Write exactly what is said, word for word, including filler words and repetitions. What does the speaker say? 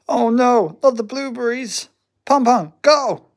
Oh no, not the blueberries. Pom Pom, go!